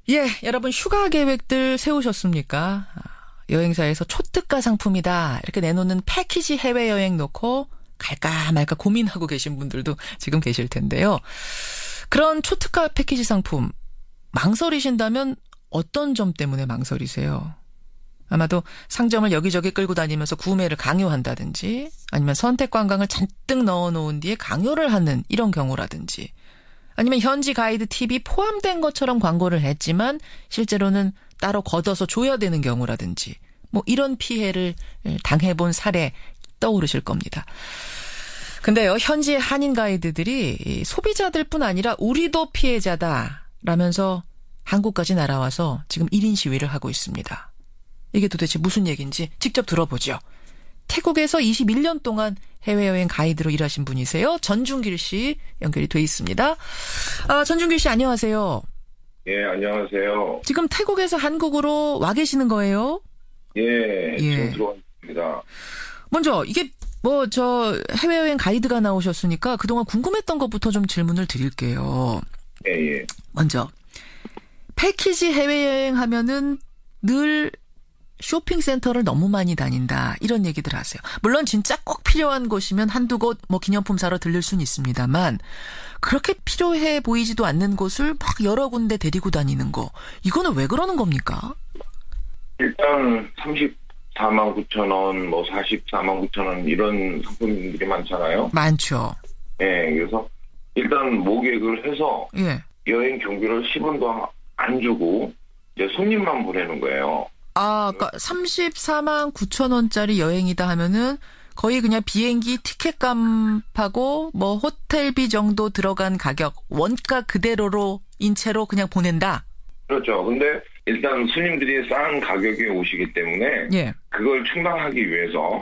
예, 여러분 휴가 계획들 세우셨습니까? 여행사에서 초특가 상품이다 이렇게 내놓는 패키지 해외여행 놓고 갈까 말까 고민하고 계신 분들도 지금 계실 텐데요. 그런 초특가 패키지 상품 망설이신다면 어떤 점 때문에 망설이세요? 아마도 상점을 여기저기 끌고 다니면서 구매를 강요한다든지 아니면 선택 관광을 잔뜩 넣어놓은 뒤에 강요를 하는 이런 경우라든지 아니면 현지 가이드 팁이 포함된 것처럼 광고를 했지만 실제로는 따로 걷어서 줘야 되는 경우라든지 뭐 이런 피해를 당해본 사례 떠오르실 겁니다. 근데요, 현지의 한인 가이드들이 소비자들뿐 아니라 우리도 피해자다라면서 한국까지 날아와서 지금 1인 시위를 하고 있습니다. 이게 도대체 무슨 얘기인지 직접 들어보죠. 태국에서 21년 동안 해외여행 가이드로 일하신 분이세요. 전준길 씨 연결이 돼 있습니다. 전준길 씨 안녕하세요. 예, 안녕하세요. 지금 태국에서 한국으로 와 계시는 거예요? 예. 지금 들어왔습니다. 먼저 이게 해외여행 가이드가 나오셨으니까 그동안 궁금했던 것부터 좀 질문을 드릴게요. 예. 먼저 패키지 해외여행 하면은 늘 쇼핑센터를 너무 많이 다닌다 이런 얘기들 하세요. 물론 진짜 꼭 필요한 곳이면 한두 곳 기념품 사러 들릴 수는 있습니다만 그렇게 필요해 보이지도 않는 곳을 막 여러 군데 데리고 다니는 거 이거는 왜 그러는 겁니까? 일단 34만 9천 원, 44만 9천 원 이런 상품들이 많잖아요. 많죠. 예, 그래서 일단 모객을 해서 여행 경비를 10원도 안 주고 이제 손님만 보내는 거예요. 그러니까 34만 9천 원짜리 여행이다 하면은 거의 그냥 비행기 티켓값하고 호텔비 정도 들어간 가격 원가 그대로로 인체로 그냥 보낸다. 그렇죠. 근데 일단 손님들이 싼 가격에 오시기 때문에 그걸 충당하기 위해서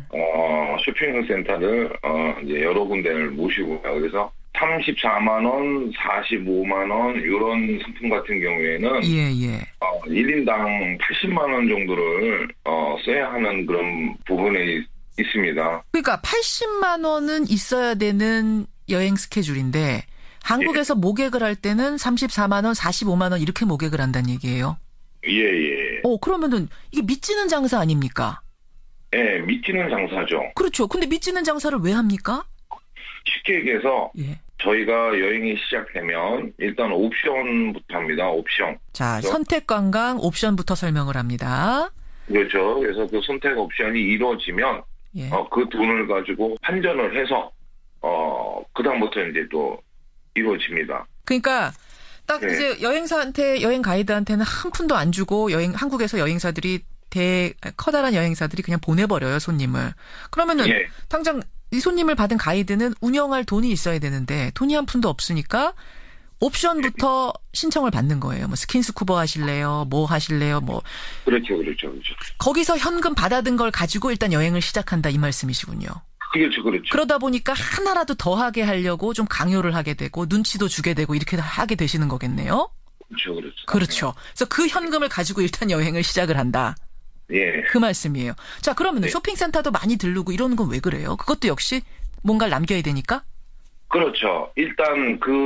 쇼핑센터를 이제 여러 군데를 모시고요. 그래서 34만 원, 45만 원 이런 상품 같은 경우에는 1인당 80만 원 정도를 써야 하는 그런 부분이 있습니다. 그러니까 80만 원은 있어야 되는 여행 스케줄인데 한국에서 모객을 할 때는 34만 원, 45만 원 이렇게 모객을 한다는 얘기예요. 예. 그러면은 이게 미치는 장사 아닙니까? 예, 미치는 장사죠. 그렇죠. 근데 미치는 장사를 왜 합니까? 쉽게 얘기해서 저희가 여행이 시작되면 일단 옵션부터 합니다. 옵션. 자, 선택 관광 옵션부터 설명을 합니다. 그렇죠. 그래서 그 선택 옵션이 이루어지면 그 돈을 가지고 환전을 해서 그다음부터 이제 또 이루어집니다. 그러니까 딱 이제 여행 가이드한테는 한 푼도 안 주고 한국에서 여행사들이 커다란 여행사들이 그냥 보내버려요, 손님을. 그러면은 당장 이 손님을 받은 가이드는 운영할 돈이 있어야 되는데 돈이 한 푼도 없으니까 옵션부터 신청을 받는 거예요. 스킨스쿠버 하실래요? 뭐 하실래요? 그렇죠. 거기서 현금 받아든 걸 가지고 일단 여행을 시작한다 이 말씀이시군요. 그렇죠. 그러다 보니까 하나라도 더 하게 하려고 좀 강요를 하게 되고 눈치도 주게 되고 이렇게 하게 되시는 거겠네요. 그렇죠. 그래서 그 현금을 가지고 일단 여행을 시작을 한다. 예. 그 말씀이에요. 자, 그러면 쇼핑센터도 많이 들르고 이러는 건 왜 그래요? 그것도 역시 뭔가를 남겨야 되니까? 그렇죠. 일단 그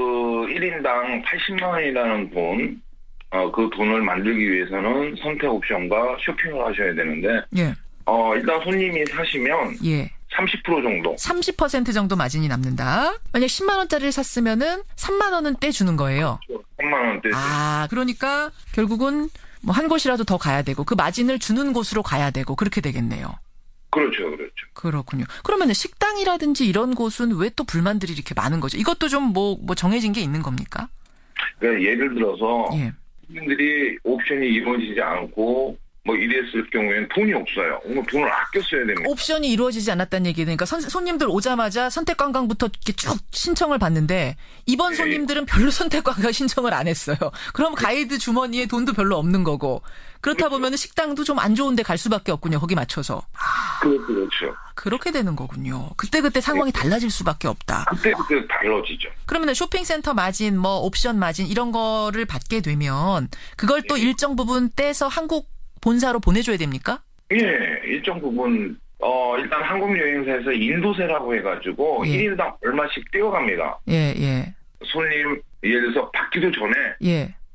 1인당 80만 원이라는 돈, 그 돈을 만들기 위해서는 선택 옵션과 쇼핑을 하셔야 되는데 일단 손님이 사시면 30% 정도. 30% 정도 마진이 남는다. 만약 10만 원짜리를 샀으면은 3만 원은 떼주는 거예요. 3만 원 떼주죠. 그러니까 결국은 한 곳이라도 더 가야 되고 그 마진을 주는 곳으로 가야 되고 그렇게 되겠네요. 그렇죠. 그렇군요. 그러면 식당이라든지 이런 곳은 왜 또 불만들이 이렇게 많은 거죠? 이것도 좀 정해진 게 있는 겁니까? 그러니까 예를 들어서 손님들이 옵션이 이루어지지 않고 이랬을 경우에는 돈이 없어요. 돈을 아껴 써야 됩니다. 옵션이 이루어지지 않았다는 얘기는 그러니까 손님들 오자마자 선택 관광부터 이렇게 쭉 신청을 받는데 이번 손님들은 별로 선택 관광 신청을 안 했어요. 그럼 가이드 주머니에 돈도 별로 없는 거고 그렇다 보면 식당도 좀 안 좋은 데 갈 수밖에 없군요. 거기 맞춰서. 그렇죠. 그렇게 되는 거군요. 그때 상황이 달라질 수밖에 없다. 그때 달라지죠. 그러면 쇼핑센터 마진, 옵션 마진 이런 거를 받게 되면 그걸 또 일정 부분 떼서 한국 본사로 보내줘야 됩니까? 예, 일정 부분 일단 한국 여행사에서 인도세라고 해가지고 1인당 얼마씩 떼어갑니다. 예. 손님 예를 들어서 받기도 전에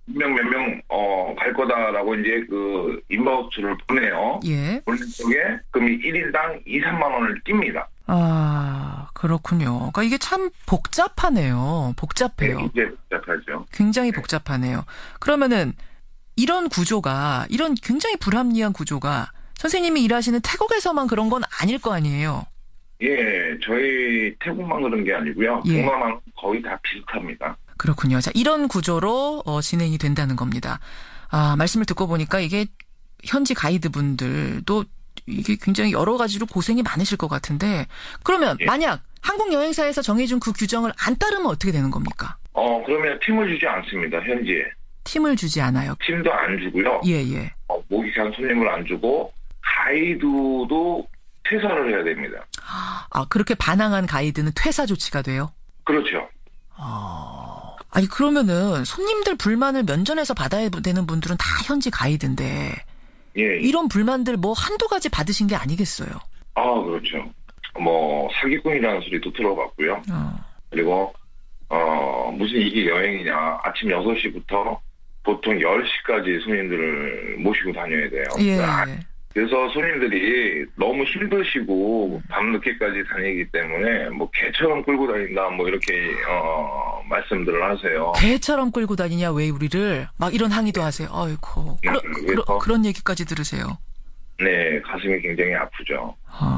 몇 명, 갈 거다라고 이제 그 인바우스를 보내요. 예. 보낸 쪽에 금이 1인당 2, 3만 원을 띱니다. 아, 그렇군요. 그러니까 이게 참 복잡하네요. 복잡해요. 네, 굉장히 복잡하죠. 굉장히 복잡하네요. 그러면은 이런 구조가, 이런 굉장히 불합리한 구조가 선생님이 일하시는 태국에서만 그런 건 아닐 거 아니에요? 예, 저희 태국만 그런 게 아니고요. 예. 동남아는 거의 다 비슷합니다. 그렇군요. 자, 이런 구조로 진행이 된다는 겁니다. 아, 말씀을 듣고 보니까 이게 현지 가이드분들도 이게 굉장히 여러 가지로 고생이 많으실 것 같은데, 그러면 예. 만약 항공 여행사에서 정해준 그 규정을 안 따르면 어떻게 되는 겁니까? 그러면 팀을 주지 않습니다, 현지에. 팀을 주지 않아요. 팀도 안 주고요. 예, 예. 모기간 손님을 안 주고, 가이드도 퇴사를 해야 됩니다. 아, 그렇게 반항한 가이드는 퇴사 조치가 돼요? 그렇죠. 아니, 그러면은 손님들 불만을 면전에서 받아야 되는 분들은 다 현지 가이드인데, 예. 이런 불만들 뭐 한두 가지 받으신 게 아니겠어요? 그렇죠. 사기꾼이라는 소리도 들어봤고요. 그리고, 무슨 이게 여행이냐. 아침 6시부터 보통 10시까지 손님들을 모시고 다녀야 돼요. 예. 그래서 손님들이 너무 힘드시고 밤늦게까지 다니기 때문에 개처럼 끌고 다닌다 이렇게 말씀들을 하세요. 개처럼 끌고 다니냐 왜 우리를 막 이런 항의도 하세요. 아이고 그런 얘기까지 들으세요. 네, 가슴이 굉장히 아프죠.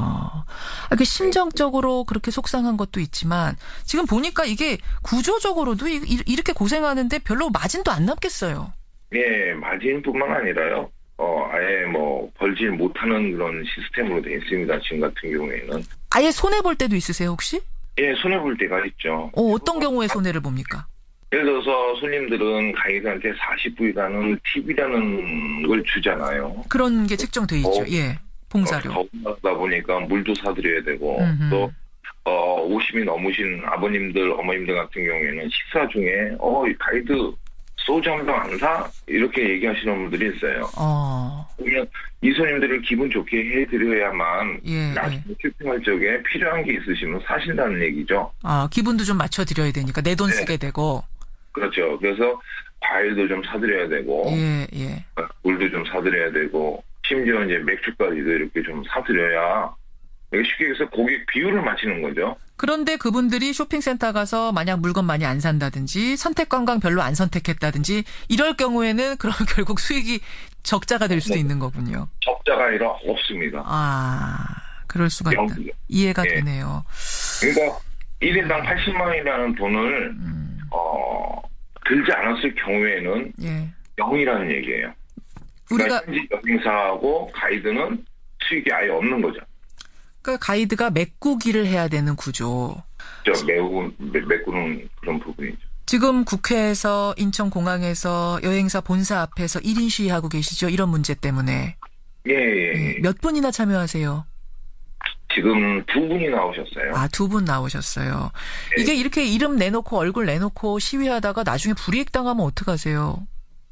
그 심정적으로 그렇게 속상한 것도 있지만 지금 보니까 이게 구조적으로도 이렇게 고생하는데 별로 마진도 안 남겠어요. 네, 마진뿐만 아니라요. 아예 벌질 못하는 그런 시스템으로 되어 있습니다. 지금 같은 경우에는. 아예 손해볼 때도 있으세요, 혹시? 예, 손해볼 때가 있죠. 어떤 경우에 손해를 봅니까? 예를 들어서 손님들은 가이드한테 40불이라는 팁이라는 걸 주잖아요. 그런 게 책정돼 있죠. 예, 봉사료. 더우다 보니까 물도 사드려야 되고, 또 50이 넘으신 아버님들, 어머님들 같은 경우에는 식사 중에 이 가이드 소주 한 병 안 사? 이렇게 얘기하시는 분들이 있어요. 그러면 이 손님들을 기분 좋게 해드려야만 나중에 쇼핑할 적에 필요한 게 있으시면 사신다는 얘기죠. 기분도 좀 맞춰드려야 되니까 내 돈 쓰게 되고. 그렇죠. 그래서 과일도 좀 사드려야 되고, 물도 좀 사드려야 되고, 심지어 이제 맥주까지도 이렇게 좀 사드려야 쉽게 해서 고객 비율을 맞추는 거죠. 그런데 그분들이 쇼핑센터 가서 만약 물건 많이 안 산다든지 선택 관광 별로 안 선택했다든지 이럴 경우에는 그럼 결국 수익이 적자가 될 수도 있는 거군요. 적자가 아니라 없습니다. 그럴 수가 있다. 이해가 되네요. 그러니까 1인당 80만 원이라는 돈을 들지 않았을 경우에는 0이라는 얘기예요. 그러니까 현지 여행사하고 가이드는 수익이 아예 없는 거죠. 그러니까 가이드가 메꾸기를 해야 되는 구조. 메꾸는 그런 부분이죠. 지금 국회에서 인천공항에서 여행사 본사 앞에서 1인 시위하고 계시죠? 이런 문제 때문에. 예. 몇 분이나 참여하세요? 지금 2분이 나오셨어요. 2분 나오셨어요. 이게 이렇게 이름 내놓고 얼굴 내놓고 시위하다가 나중에 불이익 당하면 어떡하세요?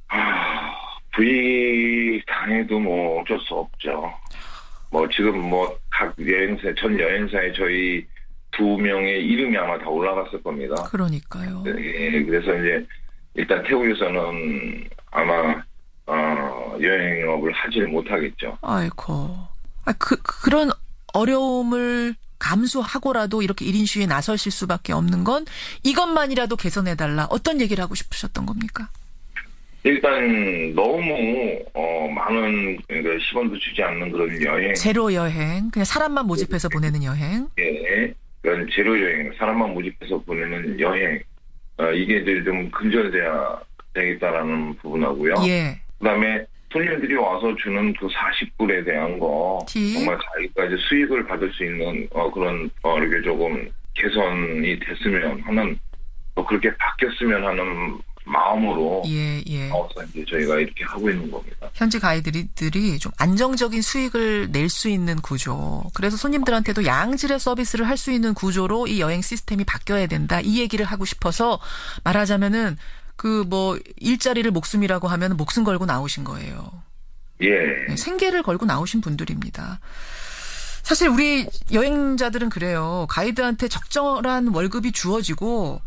불이익 당해도 어쩔 수 없죠. 지금 각 여행사, 전 여행사에 저희 2명의 이름이 아마 다 올라갔을 겁니다. 그러니까요. 그래서 이제 일단 태국에서는 아마 여행업을 하지를 못하겠죠. 아이고. 그런 어려움을 감수하고라도 이렇게 1인 시위에 나서실 수밖에 없는 건 이것만이라도 개선해달라. 어떤 얘기를 하고 싶으셨던 겁니까? 일단 너무 많은 시간도 주지 않는 그런 여행. 제로 여행. 그냥 사람만 모집해서 보내는 여행. 그런 제로 여행. 사람만 모집해서 보내는 여행. 이게 이제 좀 근절돼야 되겠다라는 부분하고요. 그다음에 손님들이 와서 주는 그 40불에 대한 거 정말 자기까지 수익을 받을 수 있는 그런 이렇게 조금 개선이 됐으면 하는 그렇게 바뀌었으면 하는 마음으로 이제 저희가 이렇게 하고 있는 겁니다. 현지 가이드들이 좀 안정적인 수익을 낼 수 있는 구조. 그래서 손님들한테도 양질의 서비스를 할 수 있는 구조로 이 여행 시스템이 바뀌어야 된다. 이 얘기를 하고 싶어서 말하자면은 일자리를 목숨이라고 하면 목숨 걸고 나오신 거예요. 생계를 걸고 나오신 분들입니다. 사실 우리 여행자들은 그래요. 가이드한테 적절한 월급이 주어지고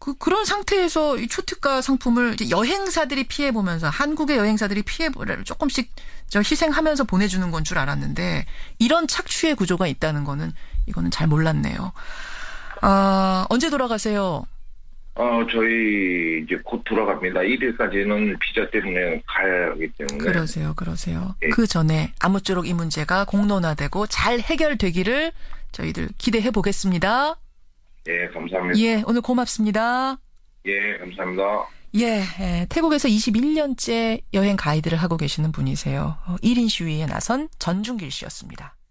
그런 상태에서 이 초특가 상품을 이제 여행사들이 피해보면서 한국의 여행사들이 피해를 조금씩 희생하면서 보내주는 건 줄 알았는데 이런 착취의 구조가 있다는 거는 이거는 잘 몰랐네요. 언제 돌아가세요? 저희 이제 곧 돌아갑니다. 1일까지는 비자 때문에 가야 하기 때문에. 그러세요. 예. 그 전에 아무쪼록 이 문제가 공론화되고 잘 해결되기를 저희들 기대해 보겠습니다. 예, 감사합니다. 예, 오늘 고맙습니다. 예, 감사합니다. 예, 태국에서 21년째 여행 가이드를 하고 계시는 분이세요. 1인 시위에 나선 전중길 씨였습니다.